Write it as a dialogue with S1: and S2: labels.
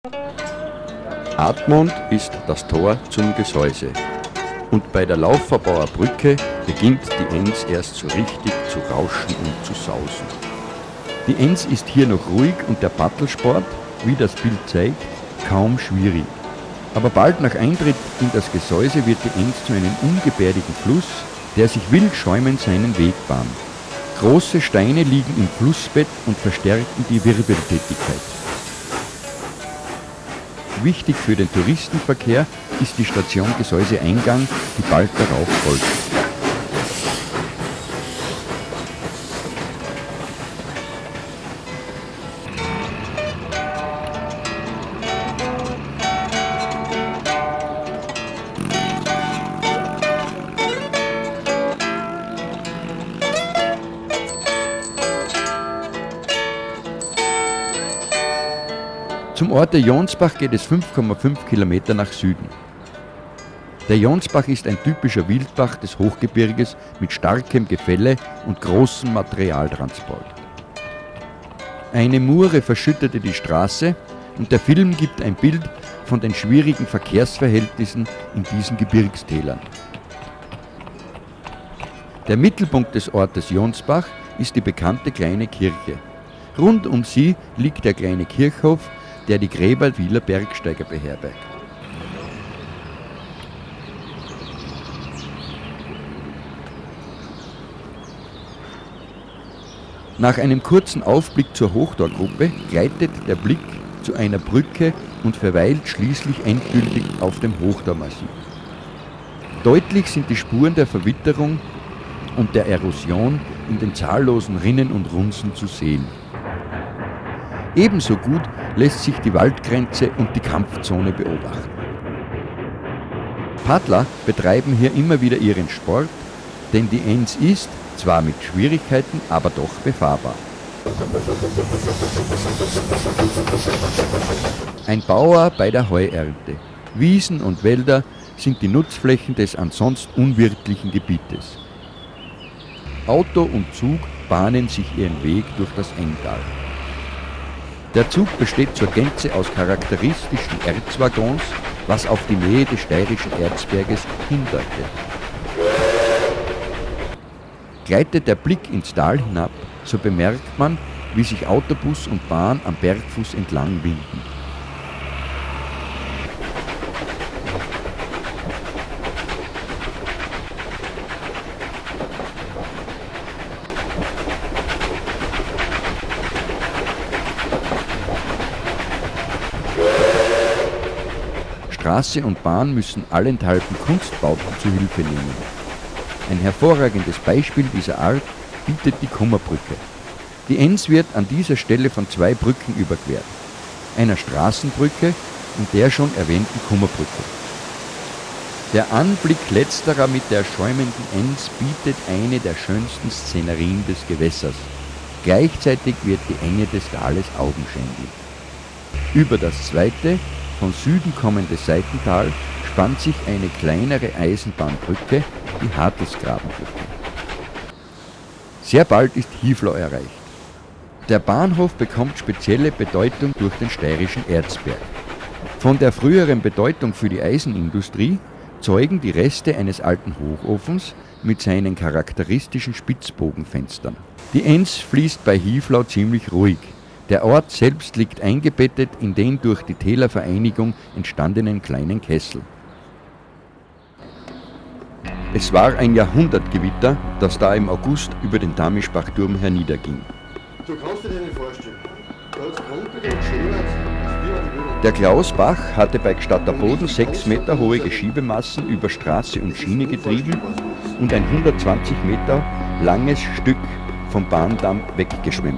S1: Admont ist das Tor zum Gesäuse. Und bei der Lauferbauer Brücke beginnt die Enns erst so richtig zu rauschen und zu sausen. Die Enns ist hier noch ruhig und der Paddlsport, wie das Bild zeigt, kaum schwierig. Aber bald nach Eintritt in das Gesäuse wird die Enns zu einem ungebärdigen Fluss, der sich wild schäumend seinen Weg bahnt. Große Steine liegen im Flussbett und verstärken die Wirbeltätigkeit. Wichtig für den Touristenverkehr ist die Station Gesäuse-Eingang, die bald darauf folgt. Zum Ort der Jonsbach geht es 5,5 Kilometer nach Süden. Der Jonsbach ist ein typischer Wildbach des Hochgebirges mit starkem Gefälle und großem Materialtransport. Eine Mure verschüttete die Straße und der Film gibt ein Bild von den schwierigen Verkehrsverhältnissen in diesen Gebirgstälern. Der Mittelpunkt des Ortes Jonsbach ist die bekannte kleine Kirche. Rund um sie liegt der kleine Kirchhof, der die Gräber vieler Bergsteiger beherbergt. Nach einem kurzen Aufblick zur Hochtorgruppe gleitet der Blick zu einer Brücke und verweilt schließlich endgültig auf dem Hochtormassiv. Deutlich sind die Spuren der Verwitterung und der Erosion in den zahllosen Rinnen und Runzeln zu sehen. Ebenso gut lässt sich die Waldgrenze und die Kampfzone beobachten. Paddler betreiben hier immer wieder ihren Sport, denn die Enns ist, zwar mit Schwierigkeiten, aber doch befahrbar. Ein Bauer bei der Heuernte. Wiesen und Wälder sind die Nutzflächen des ansonsten unwirtlichen Gebietes. Auto und Zug bahnen sich ihren Weg durch das Enntal. Der Zug besteht zur Gänze aus charakteristischen Erzwaggons, was auf die Nähe des steirischen Erzberges hindeutet. Gleitet der Blick ins Tal hinab, so bemerkt man, wie sich Autobus und Bahn am Bergfuß entlang winden. Straße und Bahn müssen allenthalben Kunstbauten zu Hilfe nehmen. Ein hervorragendes Beispiel dieser Art bietet die Kummerbrücke. Die Enns wird an dieser Stelle von zwei Brücken überquert, einer Straßenbrücke und der schon erwähnten Kummerbrücke. Der Anblick letzterer mit der schäumenden Enns bietet eine der schönsten Szenerien des Gewässers. Gleichzeitig wird die Enge des Tales augenscheinlich. Über das zweite, von Süden kommende Seitental spannt sich eine kleinere Eisenbahnbrücke, die Hartelsgrabenbrücke. Sehr bald ist Hiflau erreicht. Der Bahnhof bekommt spezielle Bedeutung durch den steirischen Erzberg. Von der früheren Bedeutung für die Eisenindustrie zeugen die Reste eines alten Hochofens mit seinen charakteristischen Spitzbogenfenstern. Die Enns fließt bei Hiflau ziemlich ruhig. Der Ort selbst liegt eingebettet in den durch die Tälervereinigung entstandenen kleinen Kessel. Es war ein Jahrhundertgewitter, das da im August über den Damischbachturm herniederging.
S2: Du kannst dir das nicht vorstellen. Da hat's gerumpelt und geschält.
S1: Der Klausbach hatte bei Gstatter Boden 6 Meter hohe Geschiebemassen über Straße und Schiene getrieben und ein 120 Meter langes Stück vom Bahndamm weggeschwemmt.